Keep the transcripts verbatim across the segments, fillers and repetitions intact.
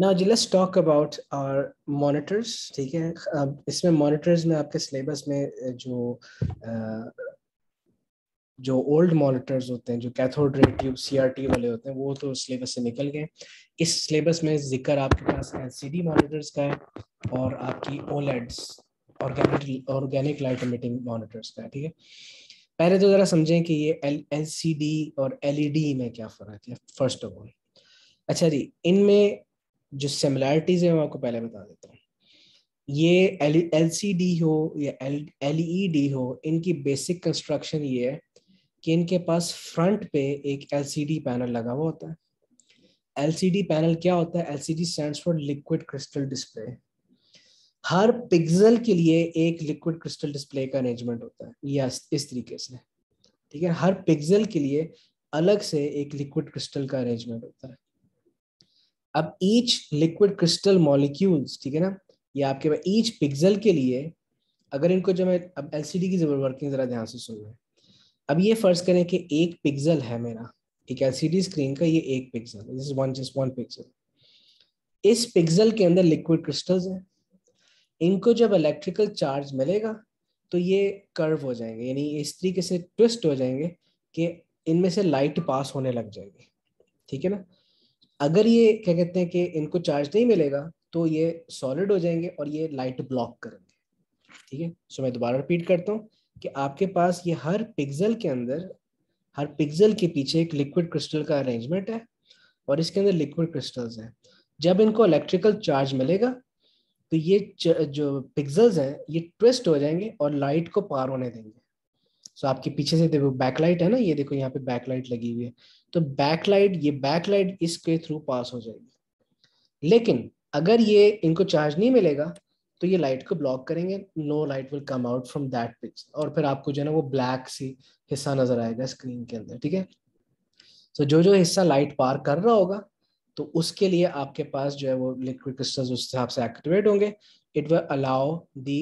Now जी let's talk about our monitors. ठीक है, अब इसमें मॉनिटर्स में आपके सिलेबस में जो अ, जो ओल्ड मॉनिटर्स होते हैं, जो कैथोड रे ट्यूब सीआरटी वाले होते हैं, वो तो सिलेबस से निकल गए। इस सिलेबस में जिक्र आपके पास एलसीडी मॉनिटर्स का है और आपकी OLEDs, organic organic light emitting monitors का है। ठीक है, पहले तो जरा समझें कि ये एल एलसीडी और एलईडी में क्या फ़र्क है फर्स्ट ऑफ ऑल। अच्छा जी, इनमें जो सिमिलैरिटीज है मैं आपको पहले बता देता हूँ। ये एल सी डी हो या एल ई डी हो, इनकी बेसिक कंस्ट्रक्शन ये है कि इनके पास फ्रंट पे एक एल सी डी पैनल लगा हुआ होता है। एल सी डी पैनल क्या होता है? L C D stands for liquid crystal display. हर पिक्सल के लिए एक लिक्विड क्रिस्टल डिस्प्ले का अरेंजमेंट होता है, या इस तरीके से। ठीक है, हर पिक्सल के लिए अलग से एक लिक्विड क्रिस्टल का अरेंजमेंट होता है। अब ईच लिक्विड क्रिस्टल मॉलिक्यूल्स, ठीक है ना, ये आपके पास ईच पिक्सल के लिए, अगर इनको जो मैं अब एलसीडी की जरूर वर्किंग जरा ध्यान से सुन रहे हैं। अब ये फर्ज करें कि एक पिक्सल है मेरा, एक एलसीडी स्क्रीन का, ये एक pixel, this is one just one pixel. इस पिक्सल के अंदर लिक्विड क्रिस्टल्स हैं। इनको जब इलेक्ट्रिकल चार्ज मिलेगा तो ये कर्व हो जाएंगे, यानी इस तरीके से ट्विस्ट हो जाएंगे कि इनमें से लाइट पास होने लग जाएगी। ठीक है ना। अगर ये क्या कहते हैं कि इनको चार्ज नहीं मिलेगा तो ये सॉलिड हो जाएंगे और ये लाइट ब्लॉक करेंगे। ठीक है, सो मैं दोबारा रिपीट करता हूँ कि आपके पास ये हर पिक्सल के अंदर, हर पिक्सल के पीछे एक लिक्विड क्रिस्टल का अरेंजमेंट है और इसके अंदर लिक्विड क्रिस्टल्स हैं। जब इनको इलेक्ट्रिकल चार्ज मिलेगा तो ये जो पिक्सल्स हैं ये ट्विस्ट हो जाएंगे और लाइट को पार होने देंगे। सो आपके पीछे से देखो बैकलाइट है ना, ये देखो यहाँ पे बैकलाइट लगी हुई है, तो बैकलाइट, ये बैकलाइट इसके थ्रू पास हो जाएगी। लेकिन अगर ये इनको चार्ज नहीं मिलेगा तो ये लाइट को ब्लॉक करेंगे, no light will come out from that pixel, और फिर आपको जो है ना वो ब्लैक सी हिस्सा नजर आएगा स्क्रीन के अंदर। ठीक है, तो जो जो हिस्सा लाइट पार कर रहा होगा तो उसके लिए आपके पास जो है वो लिक्विड क्रिस्टल्स उस हिसाब से एक्टिवेट होंगे। It will allow the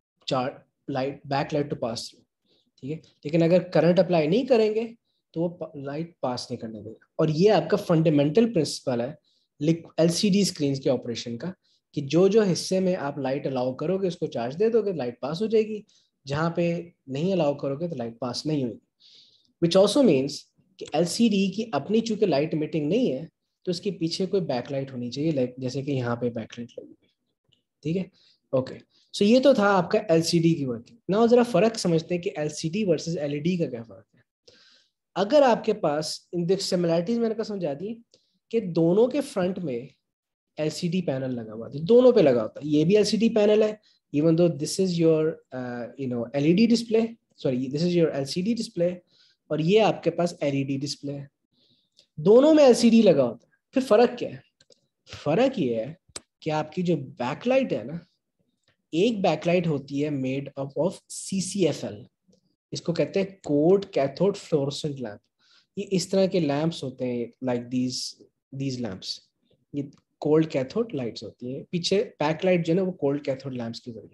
charge light backlight to pass through. ठीक है, लेकिन अगर करंट अप्लाई नहीं करेंगे तो वो लाइट पास नहीं करने देगा। और ये आपका फंडामेंटल प्रिंसिपल है एलसीडी स्क्रीन के ऑपरेशन का, कि जो जो हिस्से में आप लाइट अलाउ करोगे उसको चार्ज दे दोगे, लाइट पास हो जाएगी। जहां पे नहीं अलाउ करोगे तो लाइट पास नहीं होगी। विच ऑल्सो मीन्स कि एलसीडी की अपनी चूंकि लाइट इमिटिंग नहीं है तो इसके पीछे कोई बैकलाइट होनी चाहिए, लाइक जैसे कि यहाँ पे बैकलाइट लगी हुई। ठीक है, ओके। सो ये तो था आपका एलसीडी की वर्किंग। नाउ जरा फर्क समझते हैं कि एलसीडी वर्सेस एलईडी का क्या फर्क है। अगर आपके पास इन सिमिलैरिटीज मैंने कहा समझा दी कि दोनों के फ्रंट में एलसीडी पैनल लगा हुआ है, दोनों पे लगा होता है। ये भी एलसीडी पैनल है, even though this is your you know LED display, sorry this is your LCD display, और ये आपके पास एलईडी डिस्प्ले है। दोनों में एलसीडी लगा होता है। फिर फर्क क्या है? फर्क ये है कि आपकी जो बैकलाइट है ना, एक बैकलाइट होती है मेड अप ऑफ सीसीएफएल, इसको कहते हैं कोल्ड कैथोड फ्लोरोसेंट लैंप। ये इस तरह के लैंप्स होते हैं, लाइक दीज दीज लैंप्स, ये कोल्ड कैथोड लाइट्स होती हैं। पीछे बैकलाइट जो है ना वो कोल्ड कैथोड लैंप्स के जरिए।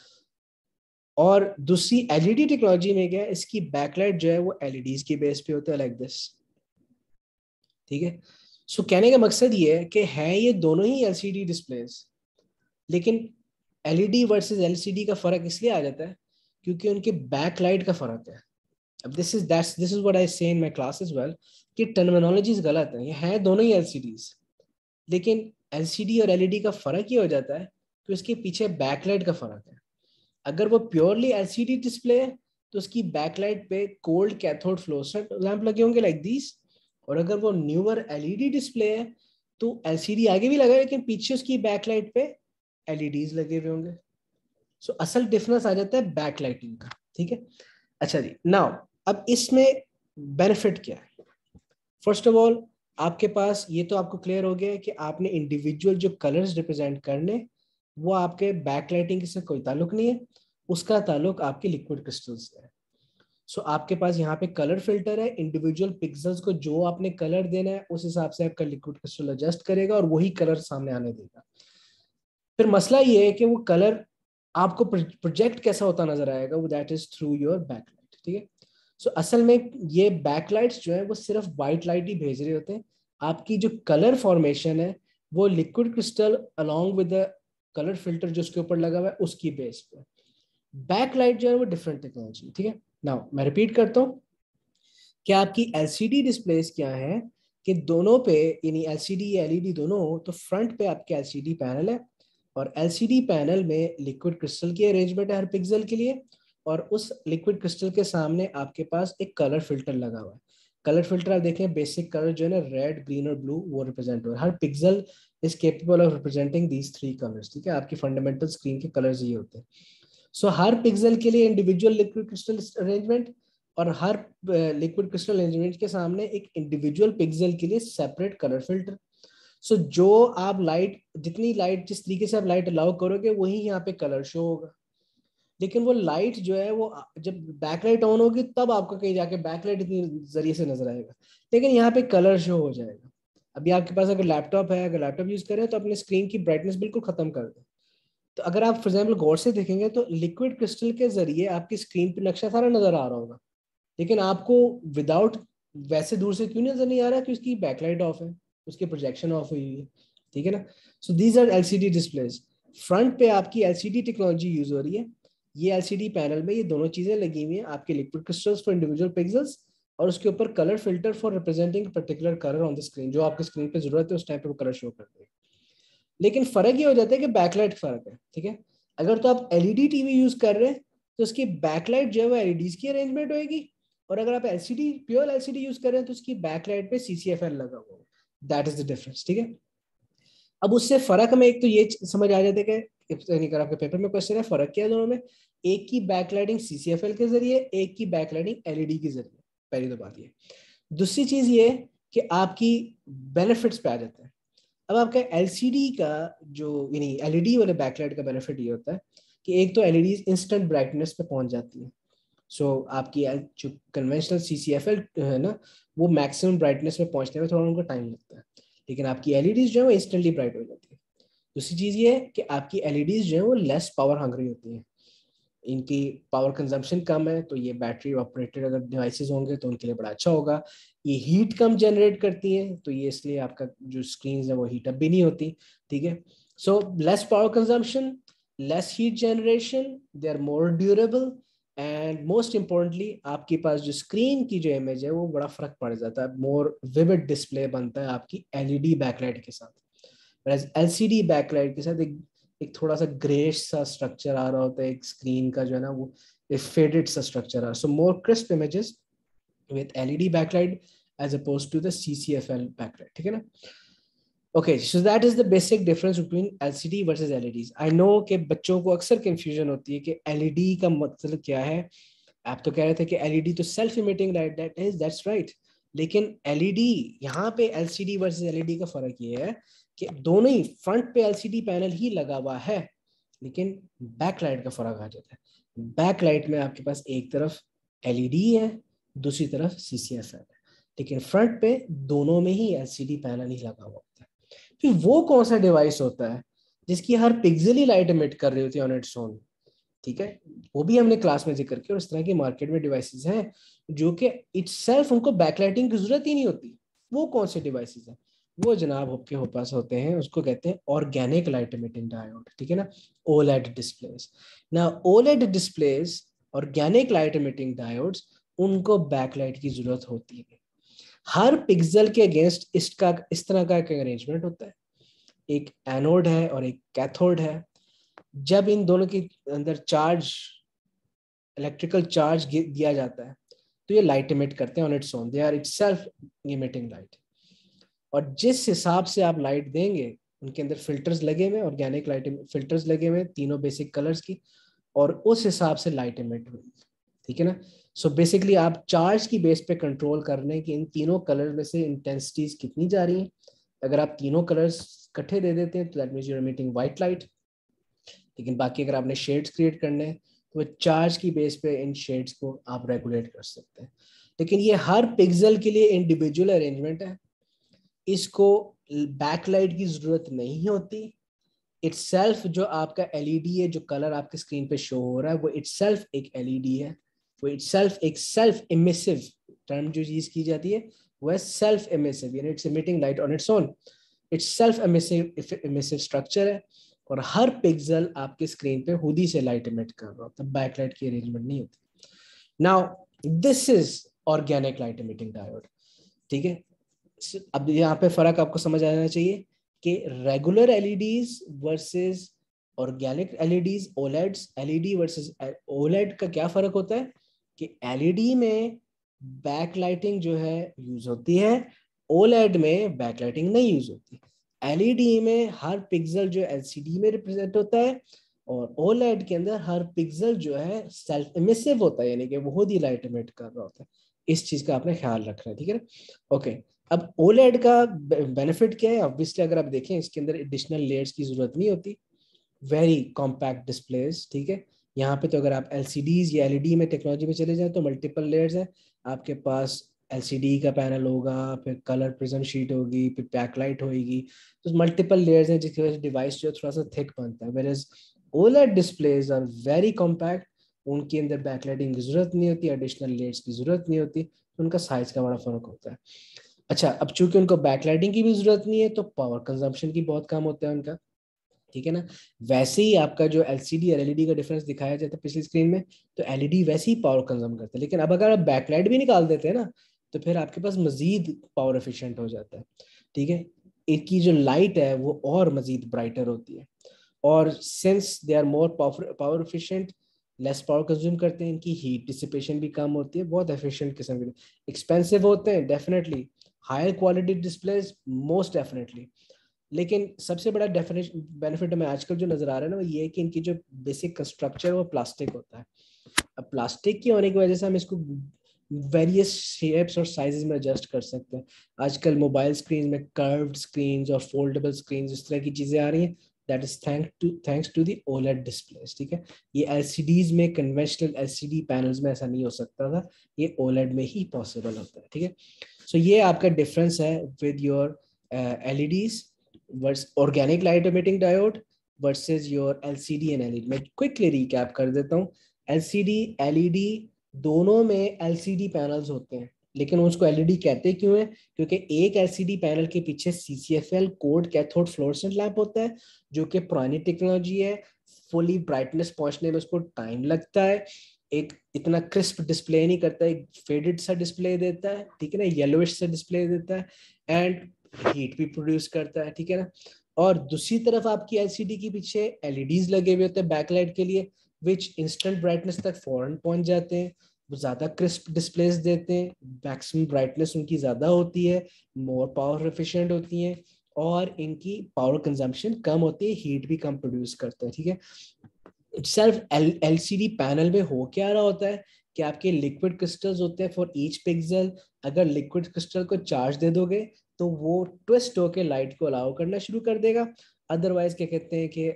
और दूसरी एलईडी टेक्नोलॉजी में क्या है, इसकी बैकलाइट जो है वो एलईडीज की बेस पे होता है, लाइक दिस। ठीक है, सो कहने का मकसद ये है कि है ये दोनों ही एलसीडी डिस्प्लेस, लेकिन एलईडी वर्सेस एलसीडी का फर्क इसलिए आ जाता है क्योंकि उनके बैकलाइट का फर्क है। अब this is that's this is what I say in my class as well, कि टर्मिनोलॉजीज गलत है। ये है दोनों ही एलसीडीज, लेकिन एलसीडी और एलईडी का फर्क ये हो जाता है कि उसके पीछे बैकलाइट का फर्क है। अगर वो प्योरली एलसीडी डिस्प्ले है तो उसकी बैकलाइट पे कोल्ड कैथोड फ्लोरोसेंट लैंप लगे होंगे, लाइक दिस। और अगर वो न्यूअर एलईडी डिस्प्ले है तो एलसीडी आगे भी लगा है लेकिन पीछे उसकी बैकलाइट पे एलईडीज लगे हुए होंगे। सो so, असल डिफरेंस आ जाता है बैकलाइटिंग का। ठीक है, अच्छा जी, नाउ अब इसमें बेनिफिट क्या है। फर्स्ट ऑफ ऑल आपके पास ये तो आपको क्लियर हो गया है कि आपने इंडिविजुअल जो कलर्स रिप्रेजेंट करने, वो आपके बैकलाइटिंग से कोई ताल्लुक नहीं है, उसका ताल्लुक आपके लिक्विड क्रिस्टल्स से है। सो so, आपके पास यहाँ पे कलर फिल्टर है, इंडिविजुअल पिक्सल्स को जो आपने कलर देना है उस हिसाब से आपका लिक्विड क्रिस्टल एडजस्ट करेगा और वही कलर सामने आने देगा। फिर मसला ये है कि वो कलर आपको प्रोजेक्ट कैसा होता नजर आएगा, वो that is through your backlight. ठीक है, सो असल में ये बैकलाइट्स जो है वो सिर्फ वाइट लाइट ही भेज रहे होते हैं। आपकी जो कलर फॉर्मेशन है वो liquid crystal along with the colour filter जो उसके ऊपर लगा हुआ है उसकी बेस पे। बैकलाइट जो है वो डिफरेंट टेक्नोलॉजी, ठीक है। नाउ मैं रिपीट करता हूँ कि आपकी एलसीडी डिस्प्लेस क्या है कि दोनों पे, यानी एलसीडी या एलईडी दोनों हो, तो फ्रंट पे आपके एलसीडी पैनल है और एलसीडी पैनल में लिक्विड क्रिस्टल की अरेंजमेंट है हर पिक्सल के लिए, और उस लिक्विड क्रिस्टल के सामने आपके पास एक कलर फिल्टर लगा हुआ है। कलर फिल्टर आप देखें, बेसिक कलर जो है ना रेड, ग्रीन और ब्लू, वो रिप्रेजेंट हो रहा है। हर pixel is capable of representing these three colours, ठीक है। आपकी फंडामेंटल स्क्रीन के कलर्स ये होते हैं। सो so, हर पिक्सल के लिए इंडिविजुअल लिक्विड क्रिस्टल अरेंजमेंट, और हर लिक्विड क्रिस्टल अरेंजमेंट के सामने एक इंडिविजुअल पिक्सल के लिए सेपरेट कलर फिल्टर। सो जो आप लाइट, जितनी लाइट, जिस तरीके से आप लाइट अलाउ करोगे वही यहाँ पे कलर शो होगा। लेकिन वो लाइट जो है वो जब बैकलाइट ऑन होगी तब आपको कहीं जाके बैकलाइट इतनी जरिए से नजर आएगा, लेकिन यहाँ पे कलर शो हो जाएगा। अभी आपके पास अगर लैपटॉप है, अगर लैपटॉप यूज करें तो अपने स्क्रीन की ब्राइटनेस बिल्कुल खत्म कर दें। तो अगर आप फॉर एग्जाम्पल गौर से देखेंगे तो लिक्विड क्रिस्टल के जरिए आपकी स्क्रीन पे नक्शा सारा नजर आ रहा होगा, लेकिन आपको विदाउट वैसे दूर से क्यों नजर नहीं आ रहा, कि उसकी बैकलाइट ऑफ है, उसकी प्रोजेक्शन ऑफ हुई है, ठीक है ना। So these are LCD displays. Front पे आपकी एलसीडी टेक्नोलॉजी यूज हो रही है। ये एलसीडी पैनल में ये दोनों चीजें लगी हुई हैं, आपके liquid crystals for individual pixels और उसके ऊपर colour filter for representing particular colour on the screen, जो आपकी स्क्रीन पे जरूरत है उस टाइम पे वो कलर शो करते हैं। लेकिन फर्क ये हो जाता है कि बैकलाइट फर्क है, ठीक है। अगर तो आप एलईडी टीवी यूज कर रहे हैं तो उसकी बैकलाइट जो है वो एलईडीज की अरेंजमेंट होगी, और अगर आप एलसीडी, प्योर एलसीडी यूज कर रहे हैं तो उसकी बैकलाइट पे सीसीएफएल लगा हुआ है। दैट इज द डिफरेंस, ठीक है। अब उससे फर्क में एक तो ये समझ आ जाता है कि अगर आपके पेपर में क्वेश्चन है फर्क क्या है दोनों में, एक की बैकलाइटिंग सीसीएफएल के जरिए, एक की बैकलाइटिंग एलईडी के जरिए। पहली तो बात ये। दूसरी चीज ये कि आपकी बेनिफिट्स पे आ जाते हैं। अब आपका एलसीडी का जो, यानी एलईडी वाले बैकलाइट का बेनिफिट ये होता है कि एक तो एलईडी इंस्टेंट ब्राइटनेस पे पहुंच जाती है। सो so, आपकी जो कन्वेंशनल सीसीएफएल है ना, वो मैक्सिमम ब्राइटनेस में पहुंचने में थोड़ा उनको टाइम लगता है, लेकिन आपकी एलईडीज जो है वो इंस्टेंटली ब्राइट हो जाती है। दूसरी चीज ये है कि आपकी एलईडीज जो है वो लेस पावर हंग्री होती हैं, इनकी पावर कंजम्पशन कम है, तो ये बैटरी ऑपरेटेड अगर डिवाइसेस होंगे तो उनके लिए बड़ा अच्छा होगा। ये हीट कम जनरेट करती हैं, तो ये इसलिए आपका जो स्क्रीन है वो हीट अप भी नहीं होती, ठीक है। So less power consumption, less heat generation, they are more durable, and most importantly आपके पास जो स्क्रीन की जो इमेज है वो बड़ा फर्क पड़ जाता है, मोर विविड डिस्प्ले बनता है आपकी एलईडी बैकलाइट के साथ। एलसीडी बैकलाइट के साथ एक एक थोड़ा सा ग्रेश सा स्ट्रक्चर आ रहा होता है, एक स्क्रीन का जो है ना वो एक फेडेड सा स्ट्रक्चर आ रहा है। So more crisp images with LED backlight as opposed to the CCFL backlight, ठीक है ना। Okay, so that is the basic difference between LCD versus LEDs. I know कि बच्चों को अक्सर कंफ्यूजन होती है कि एलईडी का मतलब क्या है। आप तो कह रहे थे कि एलईडी तो self emitting light, that is that's right, लेकिन एलईडी, यहाँ पे एलसीडी वर्सेस एलईडी का फर्क ये है कि दोनों ही फ्रंट पे एलसीडी पैनल ही लगा हुआ है, लेकिन बैकलाइट का फर्क आ जाता है। बैकलाइट में आपके पास एक तरफ एलईडी है, दूसरी तरफ सीसीएफएल है, लेकिन फ्रंट पे दोनों में ही एलसीडी पैनल ही लगा हुआ होता है। फिर वो कौन सा डिवाइस होता है जिसकी हर पिक्सल ही लाइट एमिट कर रही होती है ऑन इट्स ओन, ठीक है। वो भी हमने क्लास में जिक्र किया, और इस तरह की मार्केट में डिवाइसेस हैं जो कि इटसेल्फ उनको बैकलाइटिंग की जरूरत ही नहीं होती। वो कौन से डिवाइसेस हैं? वो जनाब आपके हो पास होते हैं, उसको कहते हैं ऑर्गेनिक लाइट एमिटिंग डायोड, ठीक है ना, ओलेड डिस्प्लेस। ना OLED displays, organic light emitting diodes, उनको बैकलाइट की जरूरत होती है। हर पिक्सल के अगेंस्ट इसका इस तरह का एक अरेंजमेंट होता है, एक एनोड है और एक कैथोड है। जब इन दोनों के अंदर चार्ज, इलेक्ट्रिकल चार्ज दिया जाता है तो ये लाइट इमिट करते हैं on its own, they are itself emitting light. और जिस हिसाब से आप लाइट देंगे, उनके अंदर फिल्टर्स लगे हुए, ऑर्गेनिक लाइट फिल्टर्स लगे हुए तीनों बेसिक कलर्स की, और उस हिसाब से लाइट इमिट हुई, ठीक है ना। सो so बेसिकली आप चार्ज की बेस पे कंट्रोल कर रहे हैं कि इन तीनों कलर में से इंटेंसिटीज कितनी जा रही हैं। अगर आप तीनों कलर्स इकट्ठे दे देते हैं तो that means you are emitting white light, लेकिन बाकी अगर आपने शेड्स क्रिएट करने हैं तो वो चार्ज की बेस पे इन शेड्स को आप रेगुलेट कर सकते हैं। लेकिन ये हर पिक्सल के लिए इंडिविजुअल अरेंजमेंट है, इसको बैकलाइट की जरूरत नहीं होती। इटसेल्फ जो आपका एलईडी है, जो कलर आपके स्क्रीन पे शो हो रहा है, वो इटसेल्फ एक एलईडी है, वो इटसेल्फ एक सेल्फ इमिसिव टर्म जो यूज की जाती है वो है सेल्फ इमिसिव, यानी it's emitting light on its own. It's self emissive emissive structure है और हर पिक्सल आपके स्क्रीन पे खुद ही से लाइट एमिट कर रहा होता है, बैकलाइट की अरेंजमेंट नहीं होती। Now this is organic light emitting diode, ठीक है। अब यहाँ पे फर्क आपको समझ आना चाहिए कि regular LEDs versus organic LEDs, OLEDs, LED versus OLED का क्या फर्क होता है कि एलईडी में बैकलाइटिंग जो है यूज होती है, ओलेड में बैकलाइटिंग नहीं यूज होती। एलईडी में हर पिक्सल जो एलसीडी में रिप्रेजेंट होता है और ओलेड के अंदर हर पिक्सल जो है सेल्फ इमिसिव होता है, यानी कि वो खुद ही लाइट इमिट कर रहा होता है। इस चीज का आपने ख्याल रखना है, ठीक है ना। ओके, अब ओलेड का बेनिफिट क्या है? ऑब्वियसली अगर आप देखें इसके अंदर एडिशनल लेयर्स की जरूरत नहीं होती, वेरी कॉम्पैक्ट डिस्प्लेस, ठीक है। यहाँ पे तो अगर आप एलसीडीज या एलईडी में टेक्नोलॉजी में चले जाए तो मल्टीपल लेयर्स है आपके पास। एलसीडी का पैनल होगा, फिर कलर प्रिज्म शीट होगी, फिर बैकलाइट होगी, तो मल्टीपल लेयर्स हैं जिसकी वजह से डिवाइस जो थोड़ा सा थिक बनता है। Whereas OLED displays are very compact, उनके अंदर बैकलाइटिंग की जरूरत नहीं होती, एडिशनल लेयर्स की जरूरत नहीं होती, तो उनका साइज का बड़ा फर्क होता है। अच्छा, अब चूंकि उनको बैकलाइटिंग की भी जरूरत नहीं है तो पावर कंजम्पशन की बहुत कम होता है उनका, ठीक है ना। वैसे ही आपका जो एलसीडी और एलईडी का डिफरेंस दिखाया जाता है पिछली स्क्रीन में, तो एलईडी वैसे ही पावर कंज्यूम करता है, लेकिन अब अगर आप बैकलाइट भी निकाल देते हैं ना तो फिर आपके पास मजीद पावर एफिशिएंट हो जाता है, ठीक है। इनकी जो लाइट है वो और मजीद ब्राइटर होती है, और since they are more power power efficient, less power consume करते हैं, इनकी हीट डिसिपेशन भी कम होती है, बहुत एफिशिएंट किस्म के। एक्सपेंसिव होते हैं definitely, higher quality displays most definitely, लेकिन सबसे बड़ा डेफिनेशन बेनिफिट हमें आजकल जो नजर आ रहा है ना वो ये है कि इनकी जो बेसिक स्ट्रक्चर है वो प्लास्टिक होता है। अब प्लास्टिक की होने की वजह से हम इसको वेरियस शेप्स और साइजेस में एडजस्ट कर सकते हैं। आजकल मोबाइल स्क्रीन में कर्व्ड स्क्रीन्स और फोल्डेबल स्क्रीन्स इस तरह की चीजें आ रही हैं, that is thank to thanks to the OLED displays, ठीक है। ये एलसीडीज में, कन्वेंशनल एलसीडी पैनल्स में ऐसा नहीं हो सकता था, ये ओलेड में ही पॉसिबल होता है, ठीक है। सो ये आपका डिफरेंस है with your LEDs versus organic light emitting diode versus your LCD and LED. मैं क्विकली रिकैप कर देता हूँ। एलसीडी, एलईडी दोनों में एलसीडी पैनल्स होते हैं, लेकिन उसको एलईडी कहते क्यों है? क्योंकि एक एलसीडी पैनल के पीछे CCFL cold cathode fluorescent lamp होता है, जो कि पुरानी टेक्नोलॉजी है। फुली ब्राइटनेस पहुंचने में उसको टाइम लगता है, एक इतना क्रिस्प डिस्प्ले नहीं करता, एक फेडेड सा डिस्प्ले देता है, ठीक है ना, येलोइश सा डिस्प्ले देता है, एंड हीट भी प्रोड्यूस करता है, ठीक है ना। और दूसरी तरफ आपकी एलसीडी के पीछे एलईडीज लगे हुए होते हैं बैकलाइट के लिए, विच इंस्टेंट ब्राइटनेस तक फौरन पहुंच जाते हैं, वो ज्यादा क्रिस्प डिस्प्लेस देते हैं, मैक्सिमम ब्राइटनेस उनकी ज्यादा होती है, मोर पावर एफिशिएंट होती हैं, और इनकी पावर कंजम्पशन कम होती है, हीट भी कम प्रोड्यूस करते हैं, ठीक है। सिर्फ एलसीडी पैनल में हो क्या रहा होता है कि आपके लिक्विड क्रिस्टल्स होते हैं फॉर ईच पिक्सल। अगर लिक्विड क्रिस्टल को चार्ज दे दोगे तो वो ट्विस्ट होकर लाइट को अलाउ करना शुरू कर देगा, अदरवाइज क्या कहते हैं कि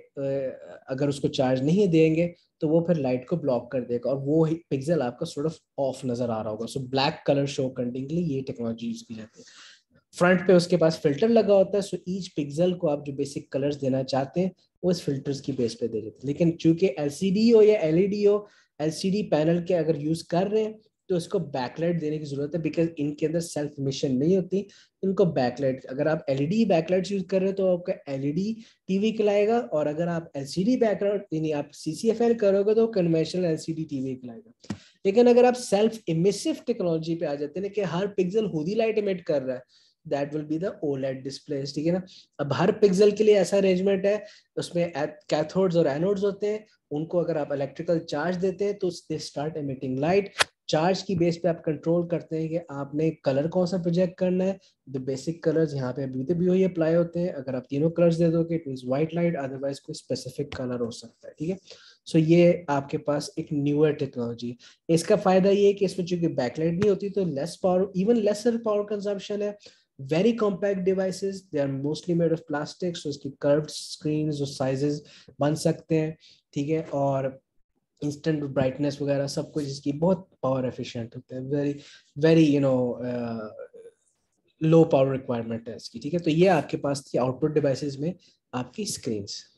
अगर उसको चार्ज नहीं देंगे तो वो फिर लाइट को ब्लॉक कर देगा और वो पिक्सल आपका सॉर्ट ऑफ ऑफ नजर आ रहा होगा। सो ब्लैक कलर शो करने के लिए ये टेक्नोलॉजी यूज की जाती है। फ्रंट पे उसके पास फिल्टर लगा होता है, सो ईच पिक्सल को आप जो बेसिक कलर्स देना चाहते हैं वो इस फिल्टर्स की बेस पे दे देते हैं। लेकिन चूंकि एलसीडी हो या एलईडी हो, एलसीडी पैनल के अगर यूज कर रहे हैं तो उसको बैकलाइट देने की जरूरत है, बिकॉज इनके अंदर सेल्फ मिशन नहीं होती, इनको बैकलाइट। अगर आप एलईडी बैकलाइट यूज कर रहे हो तो आपका एलईडी टीवी खिलाएगा, और अगर आप एलसीडी बैकलाइट यानी आप सीसीएफएल करोगे तो कन्वेंशनल एलसीडी टीवी खिलाएगा। लेकिन अगर आप सेल्फ इमिसिव टेक्नोलॉजी पे आ जाते हैं कि हर पिक्सल खुद ही लाइट इमिट कर रहा है, that will be the OLED displays, ठीक है ना। अब हर पिक्सल के लिए ऐसा अरेंजमेंट है, उसमें कैथोड्स और एनोड्स होते हैं, उनको अगर आप इलेक्ट्रिकल चार्ज देते हैं तो they start emitting light. Charge की बेस पे आप कंट्रोल करते हैं कि आपने कलर कौन सा प्रोजेक्ट करना है। द बेसिक कलर्स यहाँ पे अभी भी वही अप्लाई होते हैं, अगर आप तीनों कलर्स दे दोगे it means white light, otherwise कोई स्पेसिफिक कलर हो सकता है, ठीक है। सो so ये आपके पास एक न्यूअर टेक्नोलॉजी। इसका फायदा ये है कि इसमें चूंकि बैकलाइट नहीं होती तो less power, even lesser power consumption है। Very compact devices, they are mostly made of plastic, so इसकी curved screens और sizes बन सकते हैं, ठीक है। और इंस्टेंट ब्राइटनेस वगैरह सब कुछ इसकी बहुत पावर एफिशिएंट होता है, very very you know low power requirement है इसकी, ठीक है। तो ये आपके पास थी आउटपुट डिवाइसेस में आपकी स्क्रीन्स।